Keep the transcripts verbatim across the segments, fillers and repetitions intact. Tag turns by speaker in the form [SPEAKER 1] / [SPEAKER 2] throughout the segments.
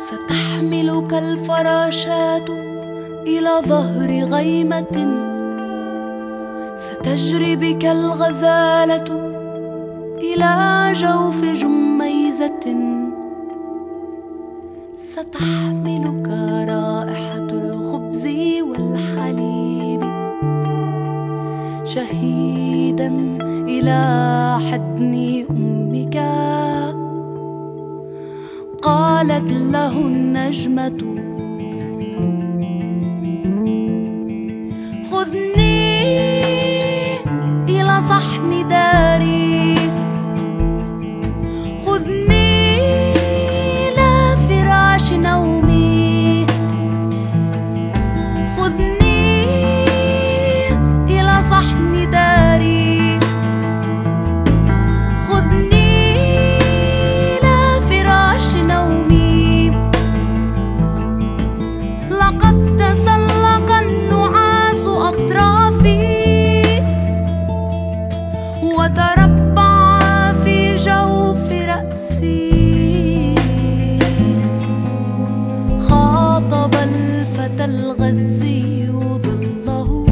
[SPEAKER 1] ستحملك الفراشات إلى ظهر غيمة، ستجري بك الغزالة إلى جوف جميزة، ستحملك رائحة الخبز والحليب شهيدا إلى حضن أمك. قالت له النجمة خذني إلى صحن داري، خذني إلى فراش نومي، خذني إلى صحن داري، خذني إلى فراش نومي. لقد تسلق النعاس أطرافي وتربع في جوف رأسي، خاطب الفتى الغزي ظله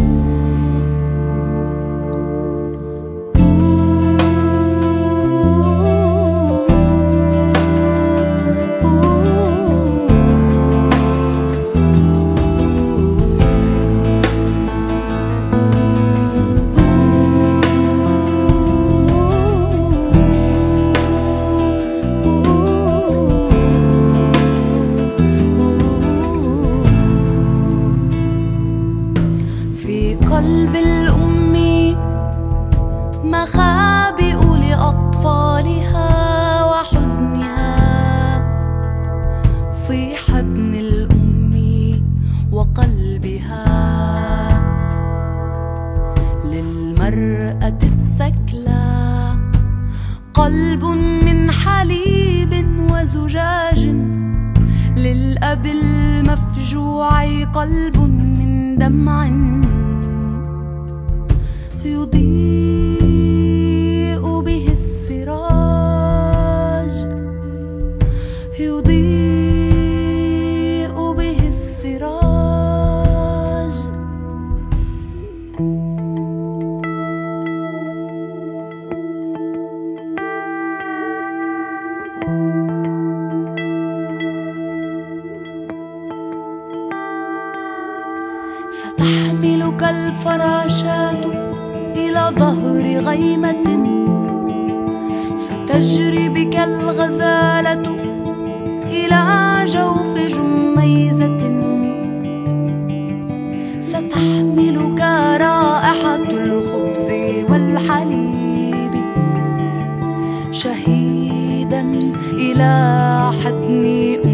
[SPEAKER 1] قلب الأم مخابئ لأطفالها وحزنها، في حضن الأم وقلبها للمرأة الثكلى قلب من حليب وزجاج، للأب المفجوع قلب من دمع يضيء به السراج، يضيء به السراج. ستحملك الفراشات إلى ظهر غيمة، ستجري بك الغزالة إلى جوف جميزة، ستحملك رائحة الخبز والحليب شهيدا إلى حضن